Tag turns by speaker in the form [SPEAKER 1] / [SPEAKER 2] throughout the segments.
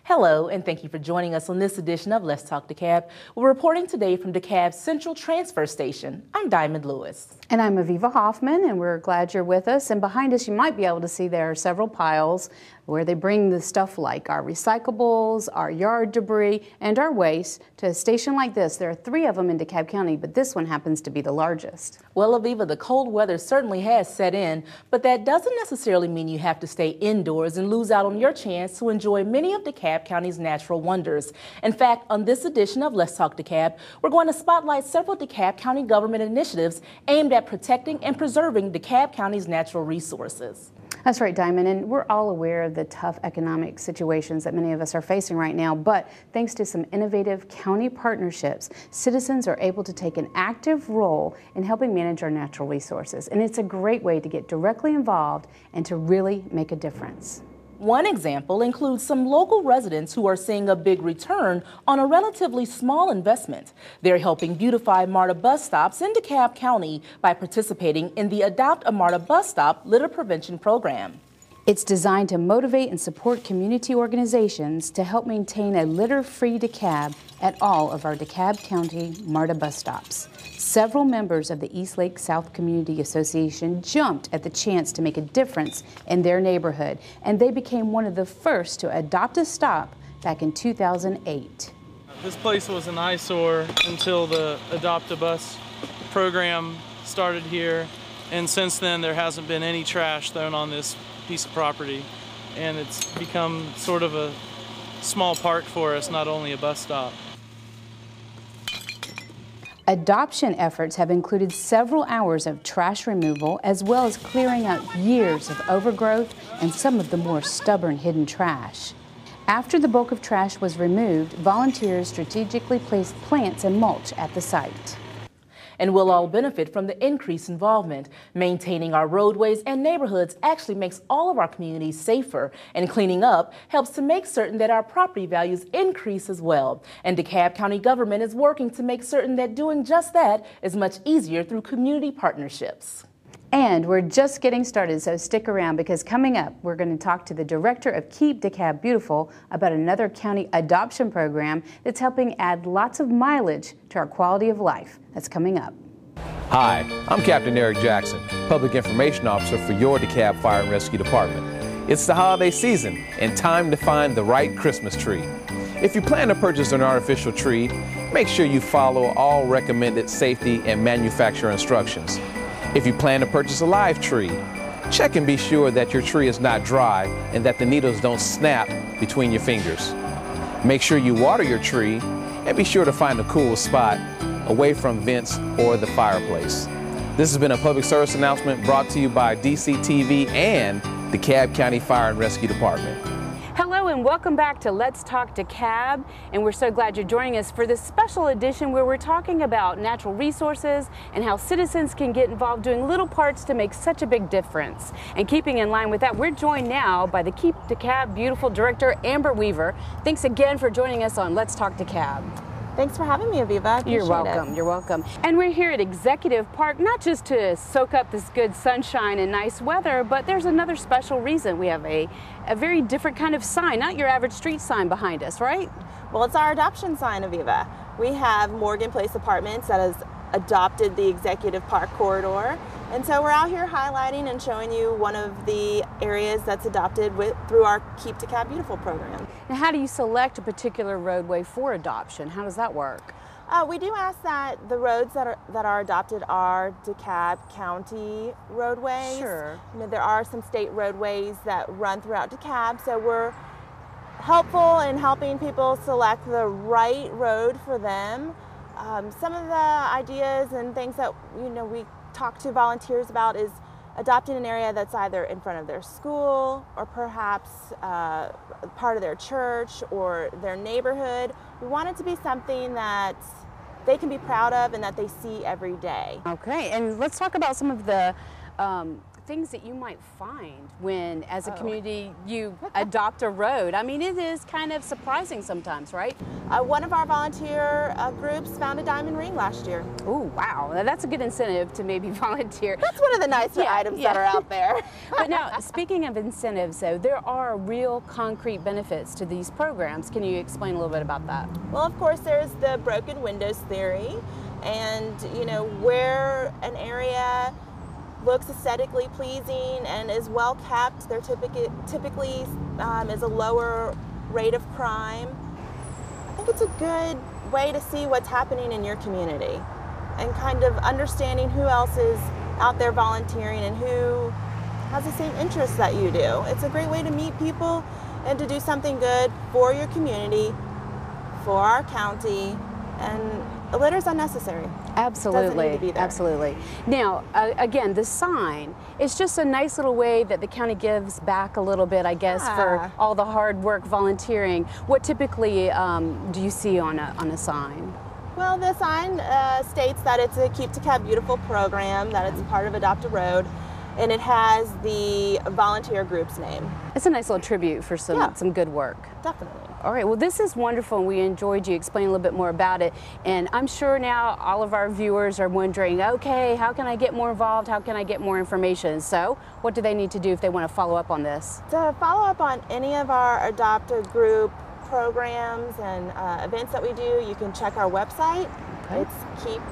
[SPEAKER 1] Hello, and thank you for joining us on this edition of Let's Talk DeKalb. We're reporting today from DeKalb's Central Transfer Station. I'm Diamond Lewis.
[SPEAKER 2] And I'm AvivA Hoffmann, and we're glad you're with us. And behind us, you might be able to see there are several piles where they bring the stuff like our recyclables, our yard debris, and our waste to a station like this. There are 3 of them in DeKalb County, but this one happens to be the largest.
[SPEAKER 1] Well, AvivA, the cold weather certainly has set in, but that doesn't necessarily mean you have to stay indoors and lose out on your chance to enjoy many of DeKalb County's natural wonders. In fact, on this edition of Let's Talk DeKalb, we're going to spotlight several DeKalb County government initiatives aimed at protecting and preserving DeKalb County's natural resources.
[SPEAKER 2] That's right, Diamond, and we're all aware of the tough economic situations that many of us are facing right now, but thanks to some innovative county partnerships, citizens are able to take an active role in helping manage our natural resources, and it's a great way to get directly involved and to really make a difference.
[SPEAKER 1] One example includes some local residents who are seeing a big return on a relatively small investment. They're helping beautify MARTA bus stops in DeKalb County by participating in the Adopt a MARTA Bus Stop litter prevention program.
[SPEAKER 2] It's designed to motivate and support community organizations to help maintain a litter-free DeKalb at all of our DeKalb County MARTA bus stops. Several members of the East Lake South Community Association jumped at the chance to make a difference in their neighborhood, and they became one of the first to adopt a stop back in 2008.
[SPEAKER 3] This place was an eyesore until the Adopt a Bus program started here, and since then there hasn't been any trash thrown on this piece of property, and it's become sort of a small park for us, not only a bus stop.
[SPEAKER 2] Adoption efforts have included several hours of trash removal, as well as clearing out years of overgrowth and some of the more stubborn hidden trash. After the bulk of trash was removed, volunteers strategically placed plants and mulch at the site.
[SPEAKER 1] And we'll all benefit from the increased involvement. Maintaining our roadways and neighborhoods actually makes all of our communities safer, and cleaning up helps to make certain that our property values increase as well. And DeKalb County government is working to make certain that doing just that is much easier through community partnerships.
[SPEAKER 2] And we're just getting started, so stick around, because coming up, we're going to talk to the director of Keep DeKalb Beautiful about another county adoption program that's helping add lots of mileage to our quality of life. That's coming up.
[SPEAKER 4] Hi, I'm Captain Eric Jackson, Public Information Officer for your DeKalb Fire and Rescue Department. It's the holiday season and time to find the right Christmas tree. If you plan to purchase an artificial tree, make sure you follow all recommended safety and manufacturer instructions. If you plan to purchase a live tree, check and be sure that your tree is not dry and that the needles don't snap between your fingers. Make sure you water your tree and be sure to find a cool spot away from vents or the fireplace. This has been a public service announcement brought to you by DCTV and the DeKalb County Fire and Rescue Department.
[SPEAKER 2] Hello and welcome back to Let's Talk DeKalb, and we're so glad you're joining us for this special edition where we're talking about natural resources and how citizens can get involved doing little parts to make such a big difference. And keeping in line with that, we're joined now by the Keep DeKalb Beautiful Director, Amber Weaver. Thanks again for joining us on Let's Talk DeKalb.
[SPEAKER 5] Thanks for having me, AvivA.
[SPEAKER 2] You're welcome. You're welcome. And we're here at Executive Park, not just to soak up this good sunshine and nice weather, but there's another special reason. We have a very different kind of sign, not your average street sign behind us, right?
[SPEAKER 5] Well, it's our adoption sign, AvivA. We have Morgan Place Apartments that has adopted the Executive Park corridor. And so we're out here highlighting and showing you one of the areas that's adopted through our Keep DeKalb Beautiful program.
[SPEAKER 2] Now, how do you select a particular roadway for adoption? How does that work?
[SPEAKER 5] We do ask that the roads that are adopted are DeKalb County roadways.
[SPEAKER 2] Sure.
[SPEAKER 5] You know, there are some state roadways that run throughout DeKalb, so we're helpful in helping people select the right road for them. Some of the ideas and things that we talk to volunteers about is adopting an area that's either in front of their school or perhaps part of their church or their neighborhood. We want it to be something that they can be proud of and that they see every day.
[SPEAKER 2] Okay, and let's talk about some of the things that you might find when, as a community, you adopt a road? I mean, it is kind of surprising sometimes, right?
[SPEAKER 5] One of our volunteer groups found a diamond ring last year.
[SPEAKER 2] Oh, wow. Now, that's a good incentive to maybe volunteer.
[SPEAKER 5] That's one of the nicer items that are out there.
[SPEAKER 2] But now, speaking of incentives, though, there are real concrete benefits to these programs. Can you explain a little bit about that?
[SPEAKER 5] Well, of course, there's the broken windows theory. And, you know, where an area looks aesthetically pleasing and is well kept, there typically is a lower rate of crime. I think it's a good way to see what's happening in your community and kind of understanding who else is out there volunteering and who has the same interests that you do. It's a great way to meet people and to do something good for your community, for our county, and litter is unnecessary.
[SPEAKER 2] Absolutely.
[SPEAKER 5] Doesn't need to be there.
[SPEAKER 2] Absolutely. Now, again, the sign is just a nice little way that the county gives back a little bit, I guess, for all the hard work volunteering. What typically do you see on a sign?
[SPEAKER 5] Well, the sign states that it's a Keep DeKalb Beautiful program, that it's part of Adopt a Road, and it has the volunteer group's name.
[SPEAKER 2] It's a nice little tribute for some good work.
[SPEAKER 5] Definitely.
[SPEAKER 2] All right, well, this is wonderful, and we enjoyed you explaining a little bit more about it. And I'm sure now all of our viewers are wondering, okay, how can I get more involved? How can I get more information? So what do they need to do if they want to follow up on this?
[SPEAKER 5] To follow up on any of our Adopt a Group programs and events that we do, you can check our website.
[SPEAKER 2] Okay.
[SPEAKER 5] It's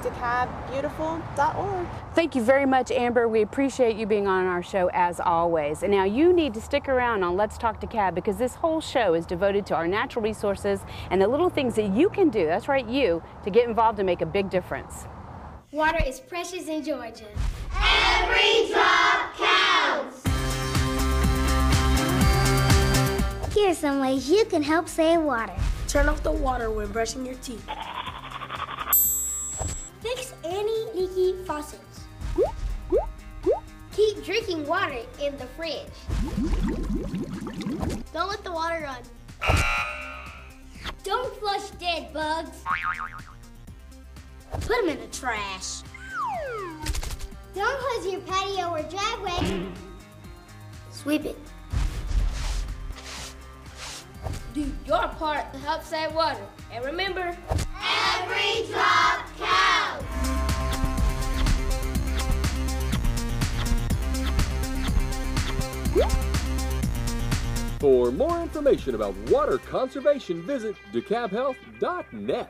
[SPEAKER 5] keepdekabbeautiful.org.
[SPEAKER 2] Thank you very much, Amber. We appreciate you being on our show as always. And now you need to stick around on Let's Talk DeKalb, because this whole show is devoted to our natural resources and the little things that you can do, that's right, you, to get involved and make a big difference.
[SPEAKER 6] Water is precious in Georgia.
[SPEAKER 7] Every drop counts!
[SPEAKER 6] Here are some ways you can help save water.
[SPEAKER 7] Turn off the water when brushing your teeth.
[SPEAKER 6] Fix any leaky faucets. Keep drinking water in the fridge. Don't let the water run. Don't flush dead bugs. Put them in the trash. Don't close your patio or driveway. Sweep it. Do your part to help save water. And remember,
[SPEAKER 7] Every drop counts!
[SPEAKER 8] For more information about water conservation, visit DeKalbHealth.net.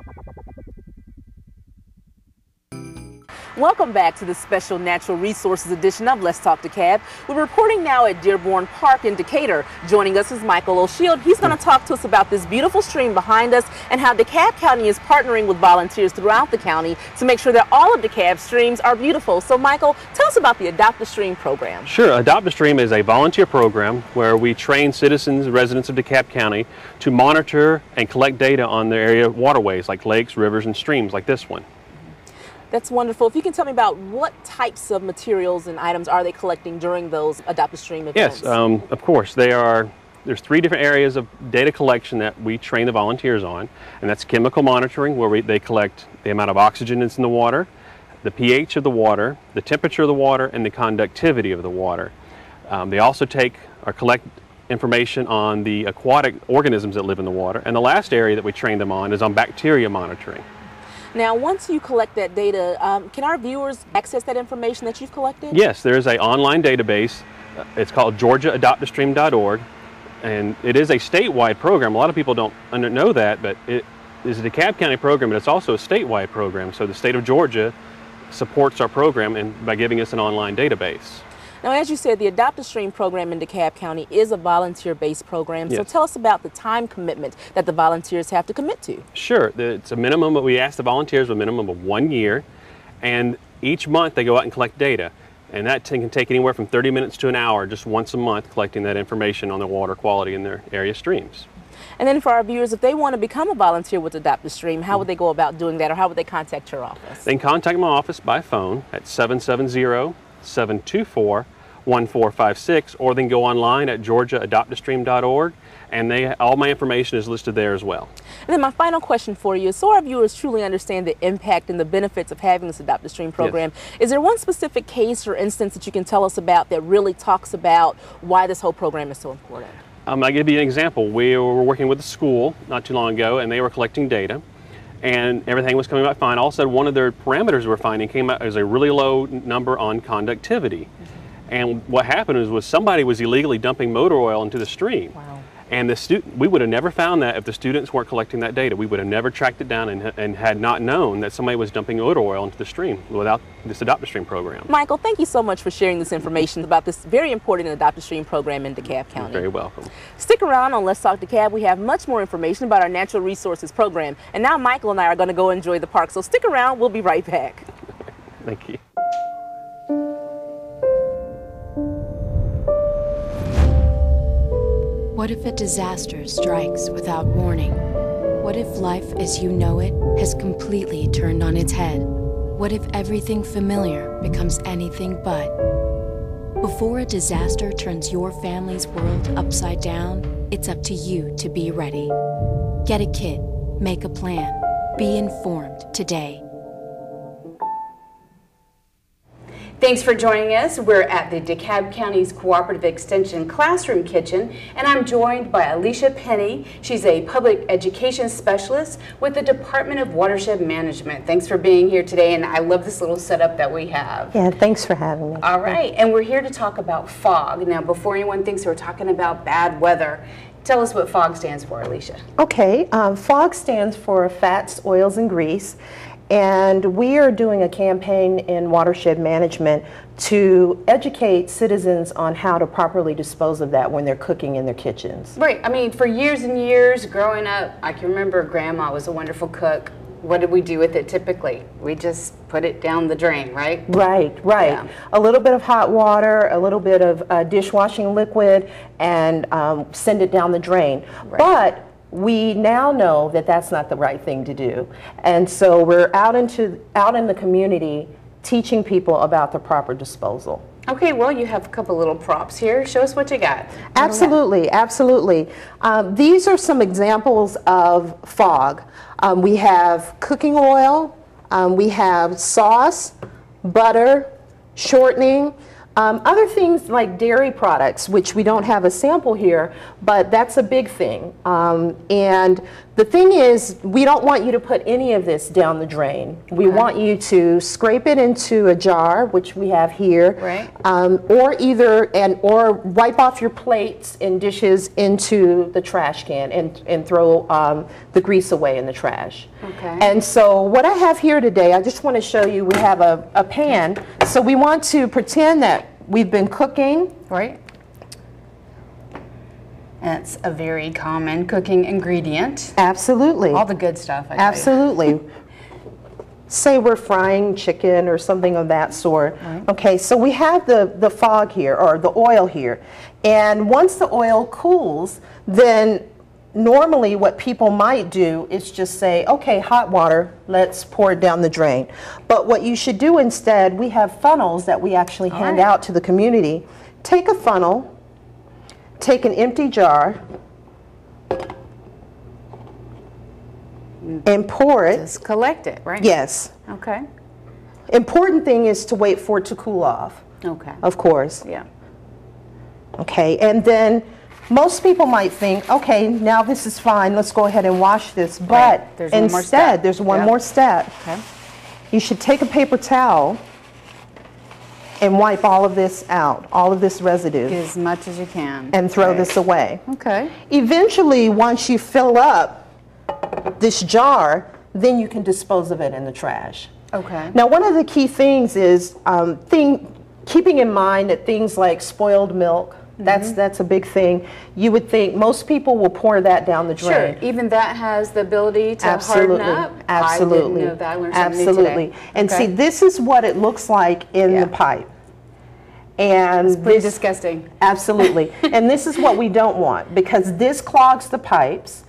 [SPEAKER 1] Welcome back to the special Natural Resources edition of Let's Talk DeKalb. We're reporting now at Dearborn Park in Decatur. Joining us is Michael O'Shield. He's going to talk to us about this beautiful stream behind us and how DeKalb County is partnering with volunteers throughout the county to make sure that all of DeKalb's streams are beautiful. So Michael, tell us about the Adopt a Stream program.
[SPEAKER 9] Sure. Adopt a Stream is a volunteer program where we train citizens, residents of DeKalb County to monitor and collect data on their area waterways like lakes, rivers, and streams like this one.
[SPEAKER 1] That's wonderful. If you can tell me about what types of materials and items are they collecting during those Adopt a Stream events?
[SPEAKER 9] Yes, of course. There's 3 different areas of data collection that we train the volunteers on, and that's chemical monitoring, where they collect the amount of oxygen that's in the water, the pH of the water, the temperature of the water, and the conductivity of the water. They also collect information on the aquatic organisms that live in the water, and the last area that we train them on is on bacteria monitoring.
[SPEAKER 1] Now, once you collect that data, can our viewers access that information that you've collected?
[SPEAKER 9] Yes, there is an online database. It's called GeorgiaAdoptAstream.org, and it is a statewide program. A lot of people don't know that, but it is a DeKalb County program, but it's also a statewide program. So the state of Georgia supports our program by giving us an online database.
[SPEAKER 1] Now, as you said, the Adopt a Stream program in DeKalb County is a volunteer-based program.
[SPEAKER 9] Yes.
[SPEAKER 1] So tell us about the time commitment that the volunteers have to commit to.
[SPEAKER 9] Sure. It's a minimum, but we ask the volunteers a minimum of 1 year, and each month they go out and collect data. And that can take anywhere from 30 minutes to an hour, just once a month, collecting that information on the water quality in their area streams.
[SPEAKER 1] And then for our viewers, if they want to become a volunteer with Adopt a Stream, how would they go about doing that, or how would they contact your office?
[SPEAKER 9] They can contact my office by phone at 770-724-1414, 1456, or they can go online at georgiaadoptastream.org, and all my information is listed there as well.
[SPEAKER 1] And then my final question for you is, so our viewers truly understand the impact and the benefits of having this Adopt a Stream program, yes, is there one specific case or instance that you can tell us about that really talks about why this whole program is so important?
[SPEAKER 9] I'll give you an example. We were working with a school not too long ago, and they were collecting data, and everything was coming out fine. All of a sudden, one of their parameters we're finding came out as a really low number on conductivity. And what happened was somebody was illegally dumping motor oil into the stream.
[SPEAKER 1] Wow.
[SPEAKER 9] And we would have never found that if the students weren't collecting that data. We would have never tracked it down and had not known that somebody was dumping motor oil into the stream without this Adopt a Stream program.
[SPEAKER 1] Michael, thank you so much for sharing this information about this very important Adopt a Stream program in DeKalb County.
[SPEAKER 9] You're very welcome.
[SPEAKER 1] Stick around on Let's Talk DeKalb. We have much more information about our natural resources program. And now Michael and I are going to go enjoy the park. So stick around. We'll be right back.
[SPEAKER 9] Thank you.
[SPEAKER 2] What if a disaster strikes without warning? What if life as you know it has completely turned on its head? What if everything familiar becomes anything but? Before a disaster turns your family's world upside down, it's up to you to be ready. Get a kit, make a plan, be informed today. Thanks for joining us. We're at the DeKalb County's Cooperative Extension Classroom Kitchen, and I'm joined by Alicia Penny. She's a public education specialist with the Department of Watershed Management. Thanks for being here today, and I love this little setup that we have.
[SPEAKER 10] Yeah, thanks for having me.
[SPEAKER 2] All right, and we're here to talk about fog. Now, before anyone thinks we're talking about bad weather, tell us what FOG stands for, Alicia.
[SPEAKER 10] Okay, FOG stands for fats, oils, and grease. And we are doing a campaign in watershed management to educate citizens on how to properly dispose of that when they're cooking in their kitchens.
[SPEAKER 2] Right. I mean, for years and years growing up, I can remember Grandma was a wonderful cook. What did we do with it typically? We just put it down the drain, right?
[SPEAKER 10] Right. Yeah. A little bit of hot water, a little bit of dishwashing liquid, and send it down the drain. Right. But we now know that that's not the right thing to do. And so we're out in the community teaching people about the proper disposal.
[SPEAKER 2] Okay, well, you have a couple little props here. Show us what you got.
[SPEAKER 10] Absolutely. These are some examples of fog. We have cooking oil, we have sauce, butter, shortening, other things like dairy products, which we don't have a sample here, but that's a big thing. And the thing is, we don't want you to put any of this down the drain. We want you to scrape it into a jar, which we have here,
[SPEAKER 2] right.
[SPEAKER 10] or wipe off your plates and dishes into the trash can and throw the grease away in the trash.
[SPEAKER 2] Okay.
[SPEAKER 10] And so what I have here today, I just want to show you, we have a pan. So we want to pretend that we've been cooking.
[SPEAKER 2] Right. That's a very common cooking ingredient.
[SPEAKER 10] Absolutely.
[SPEAKER 2] All the good stuff, I
[SPEAKER 10] Absolutely. Say we're frying chicken or something of that sort.
[SPEAKER 2] Right.
[SPEAKER 10] Okay, so we have the fog here, or the oil here. And once the oil cools, then normally what people might do is just say, okay, hot water, let's pour it down the drain. But what you should do instead, we have funnels that we actually hand out to the community. Take a funnel, take an empty jar, and pour it.
[SPEAKER 2] Just collect it, right?
[SPEAKER 10] Yes.
[SPEAKER 2] Okay.
[SPEAKER 10] Important thing is to wait for it to cool off.
[SPEAKER 2] Okay.
[SPEAKER 10] Of course.
[SPEAKER 2] Yeah.
[SPEAKER 10] Okay, and then most people might think, okay, now this is fine, let's go ahead and wash this. But instead, there's one more step.
[SPEAKER 2] Okay.
[SPEAKER 10] You should take a paper towel and wipe all of this out, all of this residue.
[SPEAKER 2] As much as you can.
[SPEAKER 10] And throw this away.
[SPEAKER 2] Okay.
[SPEAKER 10] Eventually, once you fill up this jar, then you can dispose of it in the trash.
[SPEAKER 2] Okay.
[SPEAKER 10] Now, one of the key things is keeping in mind that things like spoiled milk, that's a big thing. You would think most people will pour that down the drain.
[SPEAKER 2] Sure, even that has the ability to harden up.
[SPEAKER 10] Absolutely.
[SPEAKER 2] I didn't know that. I learned something new today.
[SPEAKER 10] And see, this is what it looks like in the pipe. And
[SPEAKER 2] it's pretty disgusting.
[SPEAKER 10] Absolutely. And this is what we don't want, because this clogs the pipes.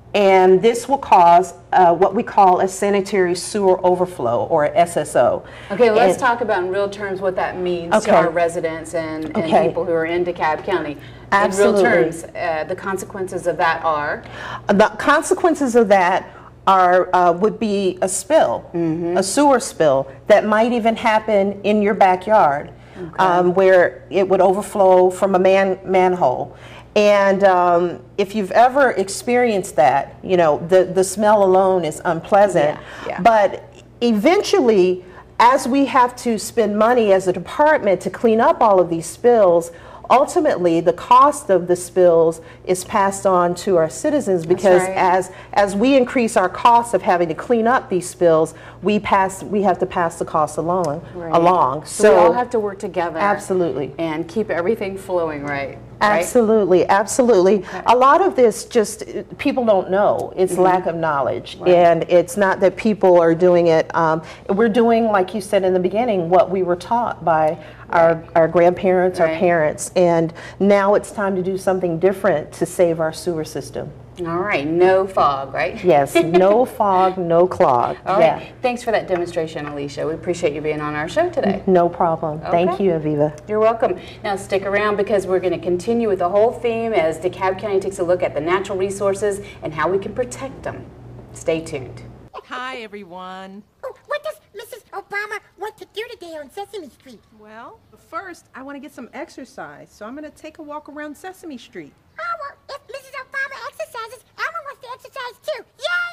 [SPEAKER 10] and this will cause what we call a sanitary sewer overflow, or a SSO.
[SPEAKER 2] Okay, let's talk about in real terms what that means to our residents and people who are in DeKalb County.
[SPEAKER 10] Absolutely.
[SPEAKER 2] In real terms, the consequences of that are?
[SPEAKER 10] The consequences of that are would be a spill, a sewer spill that might even happen in your backyard, where it would overflow from a manhole. And if you've ever experienced that, you know, the smell alone is unpleasant. But eventually, as we have to spend money as a department to clean up all of these spills, ultimately the cost of the spills is passed on to our citizens, because as we increase our costs of having to clean up these spills, we have to pass the cost along.
[SPEAKER 2] So we all have to work together.
[SPEAKER 10] Absolutely.
[SPEAKER 2] And keep everything flowing right.
[SPEAKER 10] Absolutely, absolutely. A lot of this just people don't know. It's lack of knowledge, and it's not that people are doing it. We're doing, like you said in the beginning, what we were taught by our grandparents, our parents, and now it's time to do something different to save our sewer system.
[SPEAKER 2] All right, no fog, right?
[SPEAKER 10] Yes, no fog, no clog.
[SPEAKER 2] All right, thanks for that demonstration, Alicia. We appreciate you being on our show today.
[SPEAKER 10] No problem. Thank you, Aviva.
[SPEAKER 2] You're welcome. Now stick around, because we're going to continue with the whole theme as DeKalb County takes a look at the natural resources and how we can protect them. Stay tuned.
[SPEAKER 11] Hi, everyone.
[SPEAKER 12] Oh, what does Mrs. Obama want to do today on Sesame Street?
[SPEAKER 11] Well, first, I want to get some exercise, so I'm going to take a walk around Sesame Street.
[SPEAKER 12] Oh, well, if Mrs. Obama exercises, Elma wants to exercise too.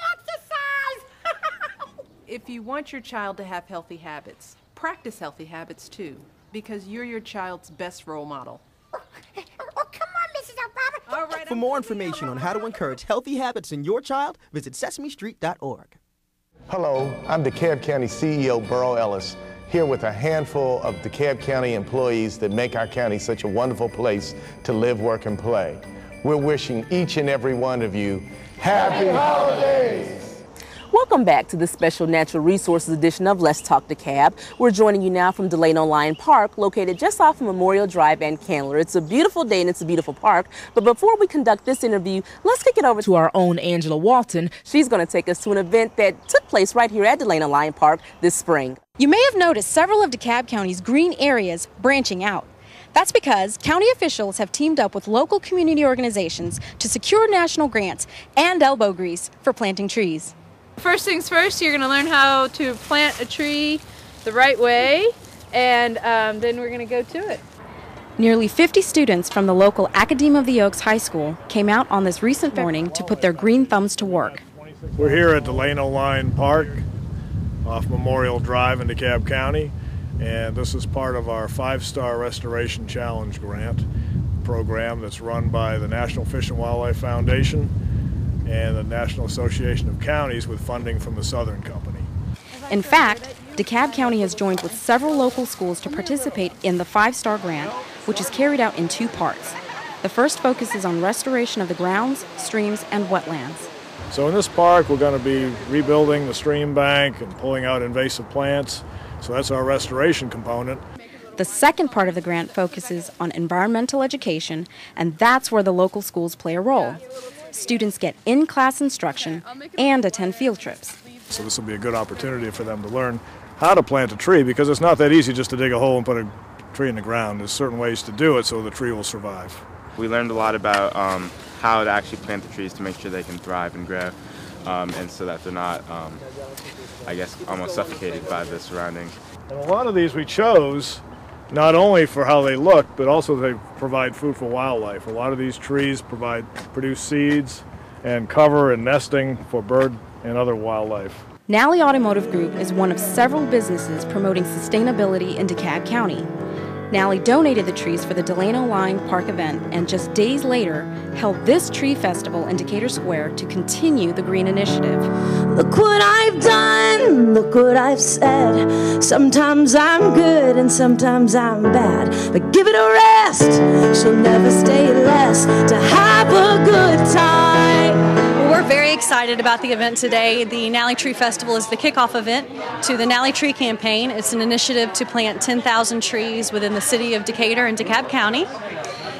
[SPEAKER 12] Yay, exercise!
[SPEAKER 11] If you want your child to have healthy habits, practice healthy habits too, because you're your child's best role model.
[SPEAKER 12] Oh, come on, Mrs. Obama.
[SPEAKER 11] All right.
[SPEAKER 13] For more information on how to encourage healthy habits in your child, visit sesamestreet.org.
[SPEAKER 14] Hello, I'm DeKalb County CEO Burl Ellis, here with a handful of DeKalb County employees that make our county such a wonderful place to live, work, and play. We're wishing each and every one of you Happy Holidays!
[SPEAKER 1] Welcome back to the special Natural Resources edition of Let's Talk DeKalb. We're joining you now from Delano Lyon Park, located just off of Memorial Drive and Candler. It's a beautiful day and it's a beautiful park. But before we conduct this interview, let's kick it over to our own Angela Walton. She's going to take us to an event that took place right here at Delano Lyon Park this spring.
[SPEAKER 15] You may have noticed several of DeKalb County's green areas branching out. That's because county officials have teamed up with local community organizations to secure national grants and elbow grease for planting trees.
[SPEAKER 16] First things first, you're going to learn how to plant a tree the right way, and then we're going to go to it.
[SPEAKER 15] Nearly 50 students from the local Academe of the Oaks High School came out on this recent morning to put their green thumbs to work.
[SPEAKER 17] We're here at Delano Lyon Park off Memorial Drive in DeKalb County, and this is part of our 5-Star Restoration Challenge grant program that's run by the National Fish and Wildlife Foundation and the National Association of Counties with funding from the Southern Company.
[SPEAKER 15] In fact, DeKalb County has joined with several local schools to participate in the 5-Star grant, which is carried out in 2 parts. The first focuses on restoration of the grounds, streams, and wetlands.
[SPEAKER 17] So in this park, we're going to be rebuilding the stream bank and pulling out invasive plants. So that's our restoration component.
[SPEAKER 15] The second part of the grant focuses on environmental education, and that's where the local schools play a role. Students get in-class instruction and attend field trips.
[SPEAKER 17] So this will be a good opportunity for them to learn how to plant a tree, because it's not that easy just to dig a hole and put a tree in the ground. There's certain ways to do it so the tree will survive.
[SPEAKER 18] We learned a lot about how to actually plant the trees to make sure they can thrive and grow, and so that they're not, I guess, almost suffocated by the surroundings.
[SPEAKER 17] And a lot of these we chose not only for how they look, but also they provide food for wildlife. A lot of these trees produce seeds and cover and nesting for bird and other wildlife.
[SPEAKER 15] Nally Automotive Group is one of several businesses promoting sustainability in DeKalb County. Nally donated the trees for the Delano Lyon Park event, and just days later held this tree festival in Decatur Square to continue the green initiative.
[SPEAKER 19] Look what I've done, look what I've said. Sometimes I'm good and sometimes I'm bad, but give it a rest, she'll never stay less to have a good time.
[SPEAKER 20] We're very excited about the event today. The Nally Tree Festival is the kickoff event to the Nally Tree Campaign. It's an initiative to plant 10,000 trees within the city of Decatur and DeKalb County.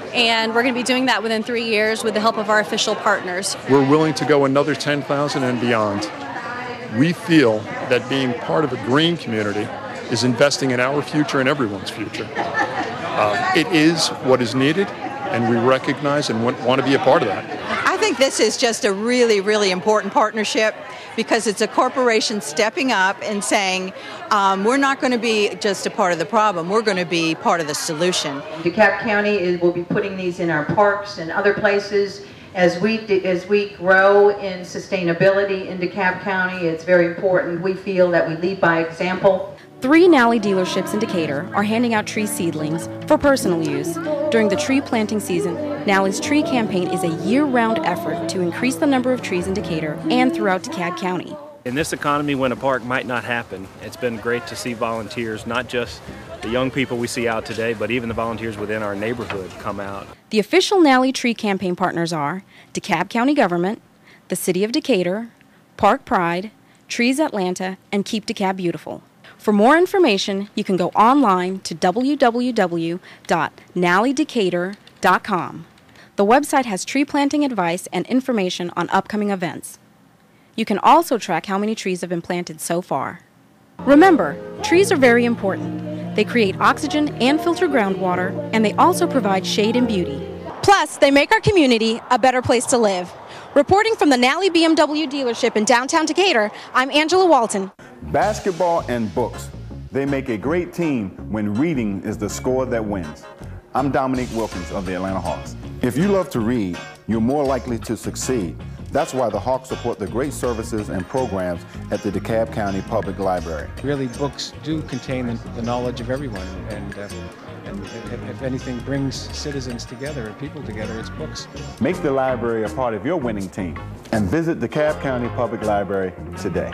[SPEAKER 20] and we're going to be doing that within 3 years with the help of our official partners.
[SPEAKER 21] We're willing to go another 10,000 and beyond. We feel that being part of a green community is investing in our future and everyone's future. It is what is needed, and we recognize and want to be a part of that.
[SPEAKER 22] I think this is just a really, really important partnership because it's a corporation stepping up and saying, we're not going to be just a part of the problem, we're going to be part of the solution.
[SPEAKER 23] DeKalb County will be putting these in our parks and other places. As we grow in sustainability in DeKalb County, it's very important. We feel that we lead by example.
[SPEAKER 15] 3 Nally dealerships in Decatur are handing out tree seedlings for personal use. During the tree planting season, Nally's Tree Campaign is a year-round effort to increase the number of trees in Decatur and throughout DeKalb County.
[SPEAKER 24] In this economy, when a park might not happen, it's been great to see volunteers, not just the young people we see out today, but even the volunteers within our neighborhood come out.
[SPEAKER 15] The official Nally Tree Campaign partners are DeKalb County Government, the City of Decatur, Park Pride, Trees Atlanta, and Keep DeKalb Beautiful. For more information, you can go online to www.nallydecatur.com. The website has tree planting advice and information on upcoming events. You can also track how many trees have been planted so far. Remember, trees are very important. They create oxygen and filter groundwater, and they also provide shade and beauty.
[SPEAKER 20] Plus, they make our community a better place to live. Reporting from the Nally BMW dealership in downtown Decatur, I'm Angela Walton.
[SPEAKER 25] Basketball and books, they make a great team when reading is the score that wins. I'm Dominique Wilkins of the Atlanta Hawks. If you love to read, you're more likely to succeed. That's why the Hawks support the great services and programs at the DeKalb County Public Library.
[SPEAKER 26] Really, books do contain the knowledge of everyone, and if anything brings citizens together and people together, it's books.
[SPEAKER 25] Make the library a part of your winning team and visit DeKalb County Public Library today.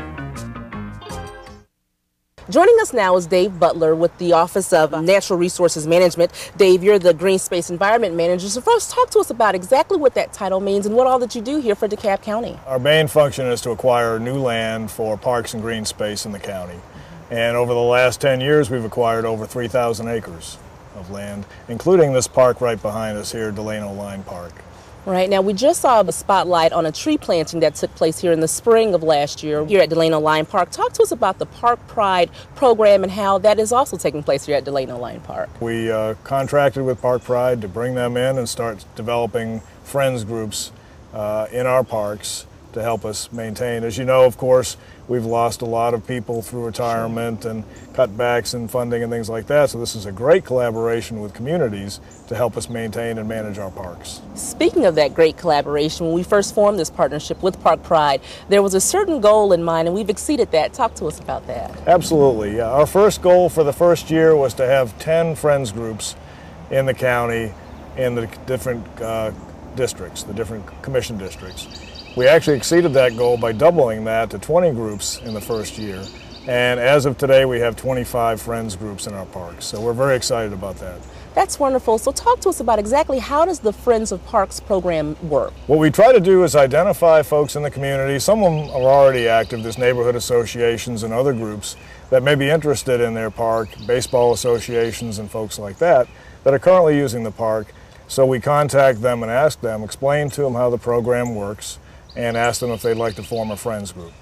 [SPEAKER 1] Joining us now is Dave Butler with the Office of Natural Resources Management. Dave, you're the Green Space Environment Manager. So first, talk to us about exactly what that title means and what all that you do here for DeKalb County.
[SPEAKER 17] Our main function is to acquire new land for parks and green space in the county. And over the last 10 years, we've acquired over 3,000 acres of land, including this park right behind us here, Delano Line Park.
[SPEAKER 1] Right, now we just saw the spotlight on a tree planting that took place here in the spring of last year here at Delano Line Park. Talk to us about the Park Pride program and how that is also taking place here at Delano Line Park.
[SPEAKER 17] We contracted with Park Pride to bring them in and start developing friends groups in our parks to help us maintain. As you know, of course, we've lost a lot of people through retirement and cutbacks in funding and things like that, so this is a great collaboration with communities to help us maintain and manage our parks.
[SPEAKER 1] Speaking of that great collaboration, when we first formed this partnership with Park Pride, there was a certain goal in mind and we've exceeded that. Talk to us about that.
[SPEAKER 17] Absolutely. Yeah. Our first goal for the first year was to have 10 friends groups in the county in the different districts, the different commission districts. We actually exceeded that goal by doubling that to 20 groups in the first year. And as of today, we have 25 friends groups in our parks. So we're very excited about that.
[SPEAKER 1] That's wonderful. So talk to us about exactly how does the Friends of Parks program work?
[SPEAKER 17] What we try to do is identify folks in the community. Some of them are already active, there's neighborhood associations and other groups that may be interested in their park, baseball associations and folks like that, that are currently using the park. So we contact them and ask them, explain to them how the program works, and ask them if they'd like to form a friends group.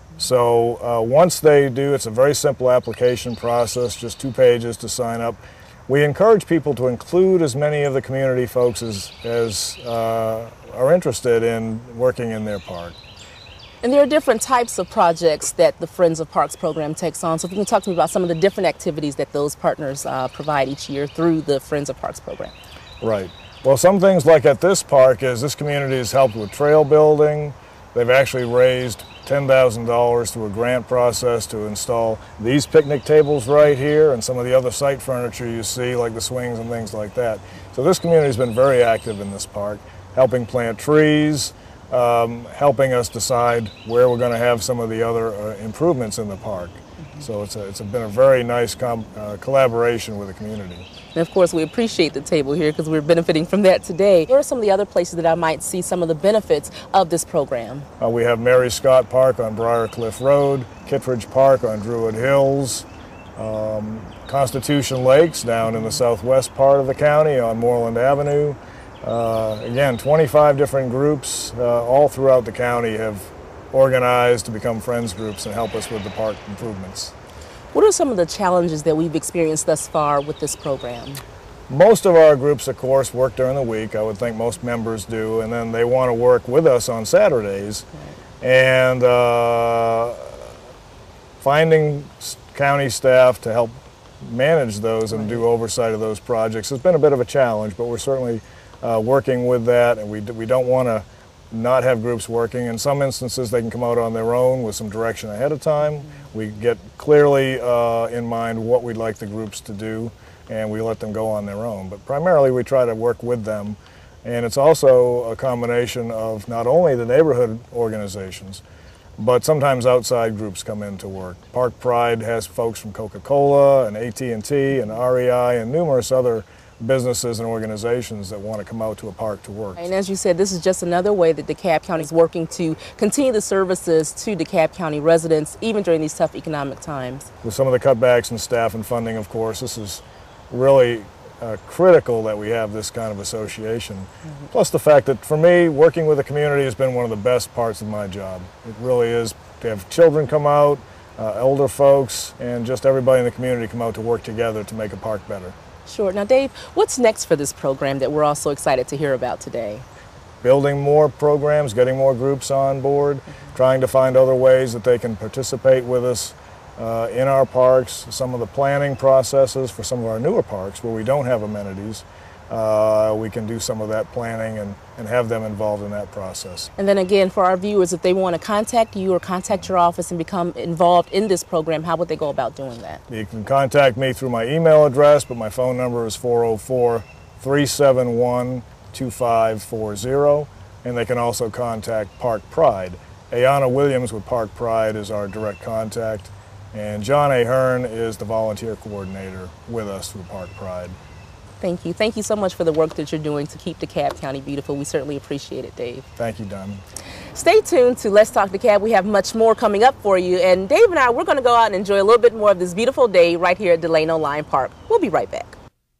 [SPEAKER 17] So once they do, it's a very simple application process, just 2 pages to sign up. We encourage people to include as many of the community folks as are interested in working in their park.
[SPEAKER 1] And there are different types of projects that the Friends of Parks program takes on. So if you can talk to me about some of the different activities that those partners provide each year through the Friends of Parks program.
[SPEAKER 17] Right. Well, some things like at this park is this community has helped with trail building. They've actually raised $10,000 through a grant process to install these picnic tables right here and some of the other site furniture you see, like the swings and things like that. So this community has been very active in this park, helping plant trees, helping us decide where we're going to have some of the other improvements in the park. So it's been a very nice collaboration with the community.
[SPEAKER 1] And of course, we appreciate the table here because we're benefiting from that today. What are some of the other places that I might see some of the benefits of this program?
[SPEAKER 17] We have Mary Scott Park on Briar Cliff Road, Kittredge Park on Druid Hills, Constitution Lakes down in the southwest part of the county on Moreland Avenue. Again, 25 different groups all throughout the county have organized to become friends groups and help us with the park improvements.
[SPEAKER 1] What are some of the challenges that we've experienced thus far with this program?
[SPEAKER 17] Most of our groups, of course, work during the week. I would think most members do, and then they want to work with us on Saturdays. And finding county staff to help manage those and do oversight of those projects has been a bit of a challenge, but we're certainly working with that, and we don't want to not have groups working. In some instances, they can come out on their own with some direction ahead of time. We get clearly in mind what we'd like the groups to do, and we let them go on their own. But primarily, we try to work with them. And it's also a combination of not only the neighborhood organizations, but sometimes outside groups come in to work. Park Pride has folks from Coca-Cola and AT&T and REI and numerous other businesses and organizations that want to come out to a park to work.
[SPEAKER 1] And as you said, this is just another way that DeKalb County is working to continue the services to DeKalb County residents, even during these tough economic times.
[SPEAKER 17] With some of the cutbacks in staff and funding, of course, this is really critical that we have this kind of association. Plus the fact that for me, working with the community has been one of the best parts of my job. It really is to have children come out, elder folks, and just everybody in the community come out to work together to make a park better.
[SPEAKER 1] Sure. Now, Dave, what's next for this program that we're also excited to hear about today?
[SPEAKER 17] Building more programs, getting more groups on board, trying to find other ways that they can participate with us in our parks, some of the planning processes for some of our newer parks where we don't have amenities. We can do some of that planning and have them involved in that process.
[SPEAKER 1] And then again, for our viewers, if they want to contact you or contact your office and become involved in this program, how would they go about doing that?
[SPEAKER 17] You can contact me through my email address, but my phone number is 404-371-2540, and they can also contact Park Pride. Ayana Williams with Park Pride is our direct contact. And John Ahern is the volunteer coordinator with us through Park Pride.
[SPEAKER 1] Thank you. Thank you so much for the work that you're doing to keep DeKalb County beautiful. We certainly appreciate it, Dave.
[SPEAKER 17] Thank you, Diamond.
[SPEAKER 1] Stay tuned to Let's Talk DeKalb. We have much more coming up for you. And Dave and I, we're going to go out and enjoy a little bit more of this beautiful day right here at Delano Line Park. We'll be right back.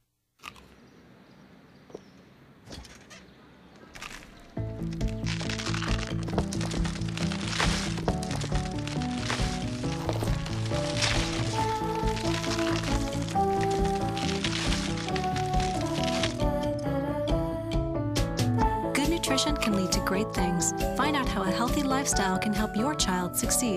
[SPEAKER 3] Nutrition can lead to great things. Find out how a healthy lifestyle can help your child succeed.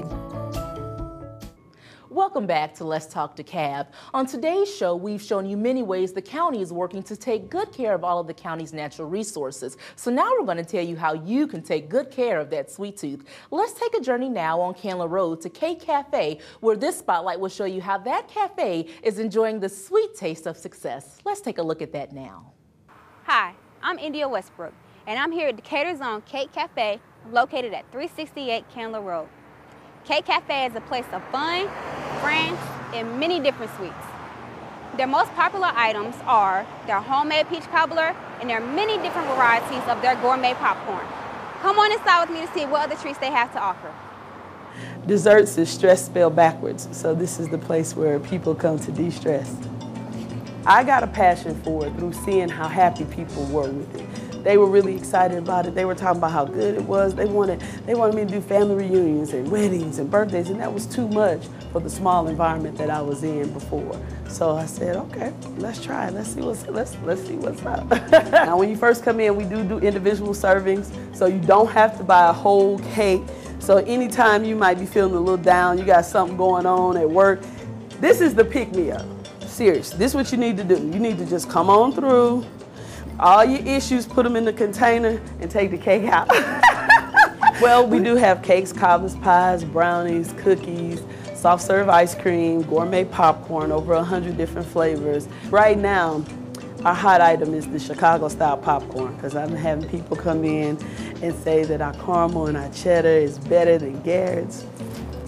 [SPEAKER 1] Welcome back to Let's Talk DeKalb. On today's show, we've shown you many ways the county is working to take good care of all of the county's natural resources. So now we're going to tell you how you can take good care of that sweet tooth. Let's take a journey now on Candler Road to K Cafe, where this spotlight will show you how that cafe is enjoying the sweet taste of success. Let's take a look at that now.
[SPEAKER 4] Hi, I'm India Westbrook, and I'm here at Decatur's own Cake Cafe, located at 368 Candler Road. Cake Cafe is a place of fun, friends, and many different sweets. Their most popular items are their homemade peach cobbler and their many different varieties of their gourmet popcorn. Come on inside with me to see what other treats they have to offer.
[SPEAKER 5] Desserts is stress spelled backwards, so this is the place where people come to de-stress. I got a passion for it through seeing how happy people were with it. They were really excited about it. They were talking about how good it was. They wanted me to do family reunions and weddings and birthdays, and that was too much for the small environment that I was in before. So I said, okay, let's try it. Let's see what's up. Now, when you first come in, we do individual servings, so you don't have to buy a whole cake. So anytime you might be feeling a little down, you got something going on at work, this is the pick-me-up. Serious. This is what you need to do. You need to just come on through. All your issues, put them in the container and take the cake out. Well, we do have cakes, cobblers, pies, brownies, cookies, soft serve ice cream, gourmet popcorn, over 100 different flavors. Right now, our hot item is the Chicago style popcorn, because I'm having people come in and say that our caramel and our cheddar is better than Garrett's.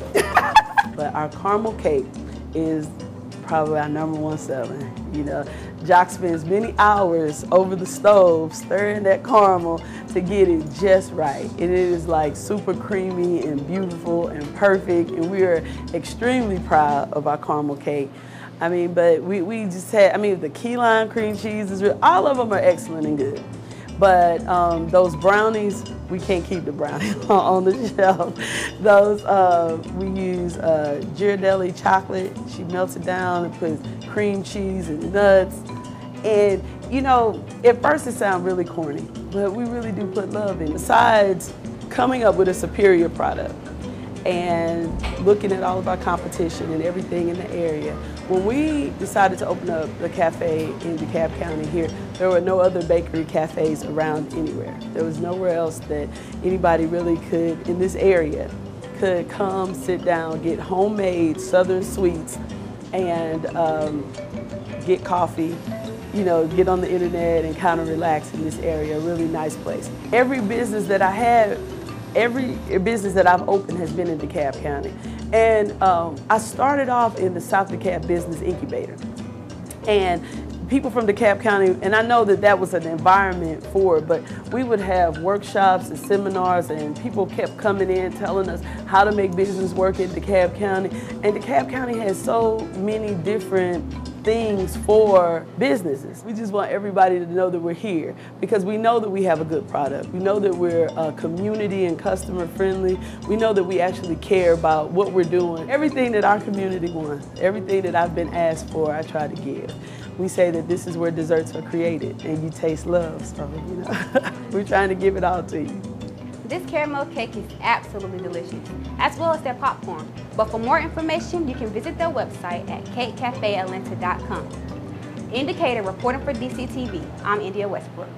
[SPEAKER 5] But our caramel cake is probably our #1 selling. You know, Jock spends many hours over the stove stirring that caramel to get it just right. And it is like super creamy and beautiful and perfect, and we are extremely proud of our caramel cake. I mean, but we just had, I mean, the key lime cream cheese is real, all of them are excellent and good. But those brownies, we can't keep the brownies on the shelf. Those, we use Ghirardelli chocolate. She melts it down and puts cream cheese and nuts. And, you know, at first it sounds really corny, but we really do put love in. Besides coming up with a superior product and looking at all of our competition and everything in the area, when we decided to open up the cafe in DeKalb County here, there were no other bakery cafes around anywhere. There was nowhere else that anybody really could, in this area, could come, sit down, get homemade Southern sweets and get coffee, you know, get on the internet and kind of relax in this area, a really nice place. Every business that I had, every business that I've opened has been in DeKalb County. And I started off in the South DeKalb Business Incubator. And people from DeKalb County, and I know that that was an environment for it, but we would have workshops and seminars, and people kept coming in telling us how to make business work in DeKalb County. And DeKalb County has so many different things for businesses. We just want everybody to know that we're here because we know that we have a good product. We know that we're community and customer friendly. We know that we actually care about what we're doing. Everything that our community wants, everything that I've been asked for, I try to give. We say that this is where desserts are created and you taste love, so you know, we're trying to give it all to you.
[SPEAKER 4] This caramel cake is absolutely delicious, as well as their popcorn. But for more information, you can visit their website at cakecafeatlanta.com. In Decatur, reporting for DCTV, I'm India Westbrook.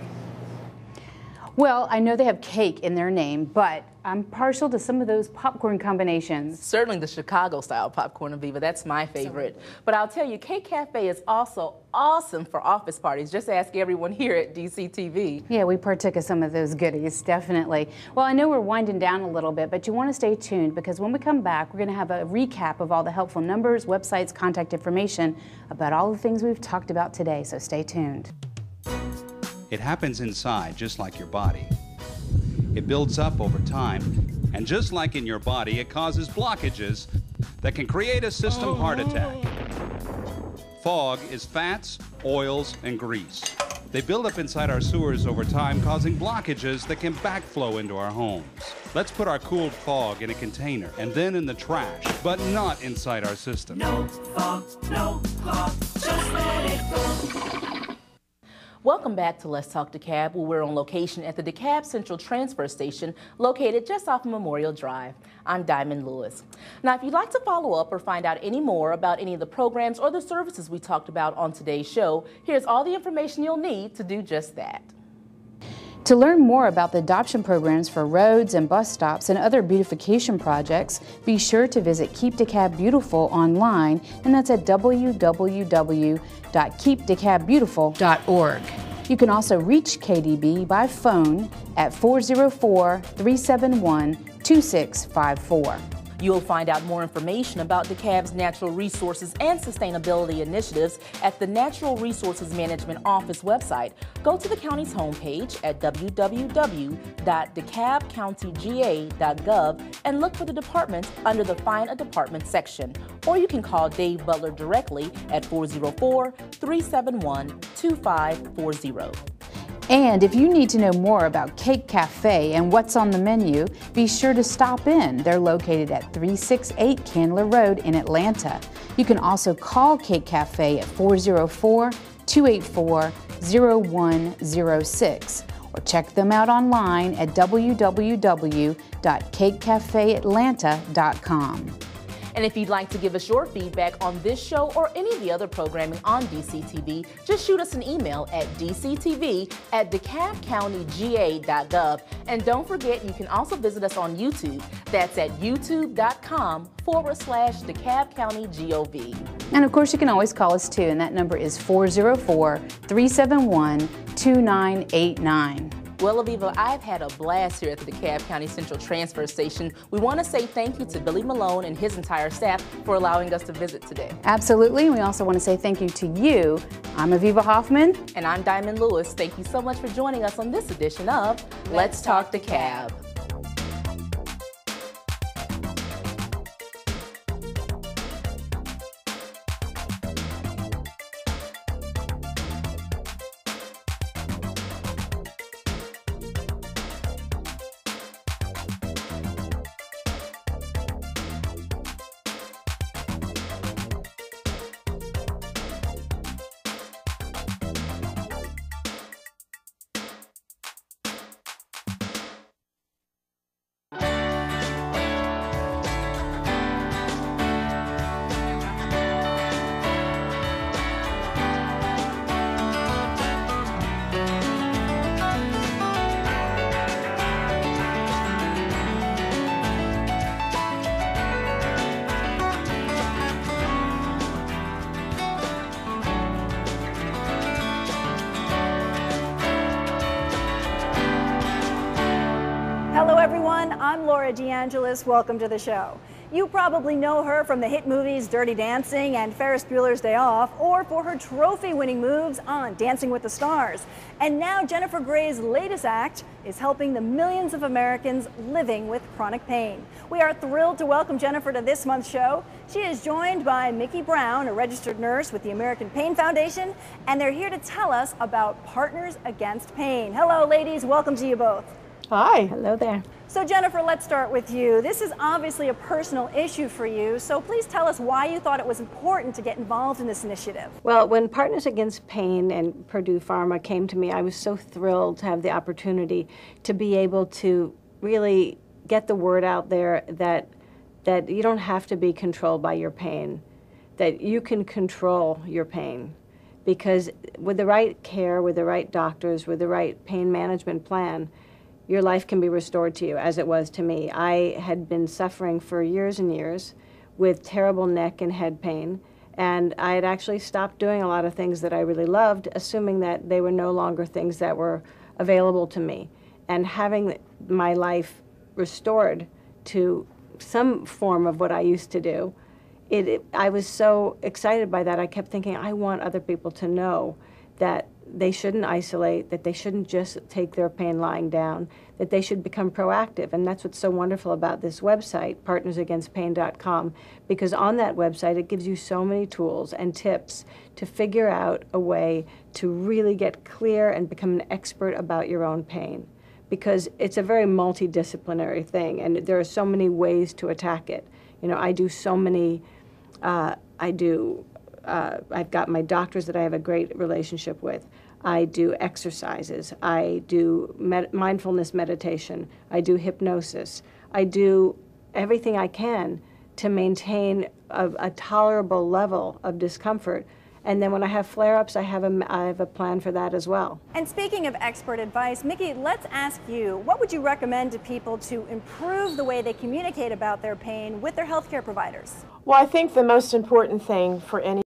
[SPEAKER 2] Well, I know they have cake in their name, but I'm partial to some of those popcorn combinations.
[SPEAKER 1] Certainly the Chicago-style popcorn, AvivA, that's my favorite. But I'll tell you, Cake Cafe is also awesome for office parties. Just ask everyone here at DCTV.
[SPEAKER 2] Yeah, we partook of some of those goodies, definitely. Well, I know we're winding down a little bit, but you want to stay tuned because when we come back, we're going to have a recap of all the helpful numbers, websites, contact information about all the things we've talked about today, so stay tuned.
[SPEAKER 6] It happens inside, just like your body. It builds up over time, and just like in your body, it causes blockages that can create a system heart attack. Fog is fats, oils, and grease. They build up inside our sewers over time, causing blockages that can backflow into our homes. Let's put our cooled fog in a container and then in the trash, but not inside our system.
[SPEAKER 7] No fog, no clog, just let it go.
[SPEAKER 1] Welcome back to Let's Talk DeKalb, where we're on location at the DeKalb Central Transfer Station, located just off Memorial Drive. I'm Diamond Lewis. Now, if you'd like to follow up or find out any more about any of the programs or the services we talked about on today's show, here's all the information you'll need to do just that.
[SPEAKER 2] To learn more about the adoption programs for roads and bus stops and other beautification projects, be sure to visit Keep DeKalb Beautiful online, and that's at www.keepdekabbeautiful.org. You can also reach KDB by phone at 404-371-2654.
[SPEAKER 1] You'll find out more information about DeKalb's natural resources and sustainability initiatives at the Natural Resources Management Office website. Go to the county's homepage at www.dekalbcountyga.gov and look for the department under the Find a Department section. Or you can call Dave Butler directly at 404-371-2540.
[SPEAKER 2] And if you need to know more about Cake Cafe and what's on the menu, be sure to stop in. They're located at 368 Candler Road in Atlanta. You can also call Cake Cafe at 404-284-0106 or check them out online at www.cakecafeatlanta.com.
[SPEAKER 1] And if you'd like to give us your feedback on this show or any of the other programming on DCTV, just shoot us an email at dctv@dekalbcountyga.gov. And don't forget, you can also visit us on YouTube. That's at youtube.com/DeKalbCountyGOV.
[SPEAKER 2] And of course, you can always call us too, and that number is 404-371-2989.
[SPEAKER 1] Well, Aviva, I've had a blast here at the DeKalb County Central Transfer Station. We want to say thank you to Billy Malone and his entire staff for allowing us to visit today.
[SPEAKER 2] Absolutely. We also want to say thank you to you. I'm AvivA Hoffmann.
[SPEAKER 1] And I'm Diamond Lewis. Thank you so much for joining us on this edition of Let's Talk DeKalb.
[SPEAKER 8] Hello everyone, I'm Laura DeAngelis. Welcome to the show. You probably know her from the hit movies Dirty Dancing and Ferris Bueller's Day Off, or for her trophy-winning moves on Dancing with the Stars. And now Jennifer Gray's latest act is helping the millions of Americans living with chronic pain. We are thrilled to welcome Jennifer to this month's show. She is joined by Mickey Brown, a registered nurse with the American Pain Foundation, and they're here to tell us about Partners Against Pain. Hello ladies, welcome to you both.
[SPEAKER 9] Hi. Hello there.
[SPEAKER 8] So Jennifer, let's start with you. This is obviously a personal issue for you, so please tell us why you thought it was important to get involved in this initiative.
[SPEAKER 9] Well, when Partners Against Pain and Purdue Pharma came to me, I was so thrilled to have the opportunity to be able to really get the word out there that you don't have to be controlled by your pain, that you can control your pain. Because with the right care, with the right doctors, with the right pain management plan, your life can be restored to you, as it was to me. I had been suffering for years and years with terrible neck and head pain, and I had actually stopped doing a lot of things that I really loved, assuming that they were no longer things that were available to me. And having my life restored to some form of what I used to do, I was so excited by that. I kept thinking, I want other people to know that they shouldn't isolate, that they shouldn't just take their pain lying down, that they should become proactive. And that's what's so wonderful about this website, partnersagainstpain.com, because on that website it gives you so many tools and tips to figure out a way to really get clear and become an expert about your own pain. Because it's a very multidisciplinary thing, and there are so many ways to attack it. You know, I do so many, I've got my doctors that I have a great relationship with. I do exercises. I do mindfulness meditation. I do hypnosis. I do everything I can to maintain a tolerable level of discomfort. And then when I have flare-ups, I have a plan for that as well.
[SPEAKER 8] And speaking of expert advice, Mickey, let's ask you, what would you recommend to people to improve the way they communicate about their pain with their healthcare providers?
[SPEAKER 9] Well, I think the most important thing for any